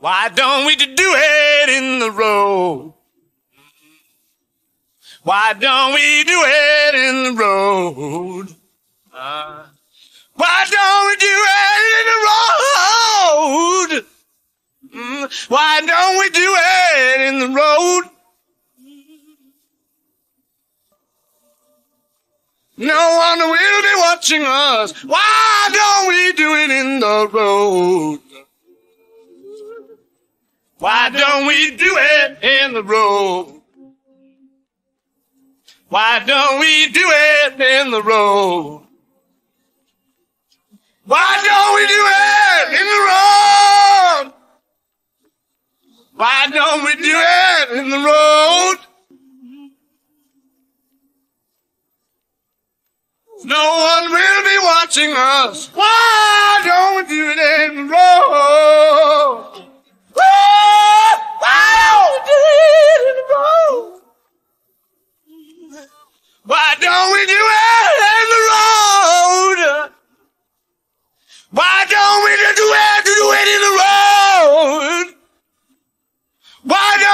Why don't we do it in the road? Why don't we do it in the road? Why don't we do it in the road? Why don't we do it in the road? No one will be watching us. Why don't we do it in the road? Why don't we do it in the road? Why don't we do it in the road? Why don't we do it in the road? Why don't we do it in the road? No one will be watching us. Why don't we do it in the road? Why don't we do it in the road? Why don't we do it in the road? Why don't we do it in the road? Why don't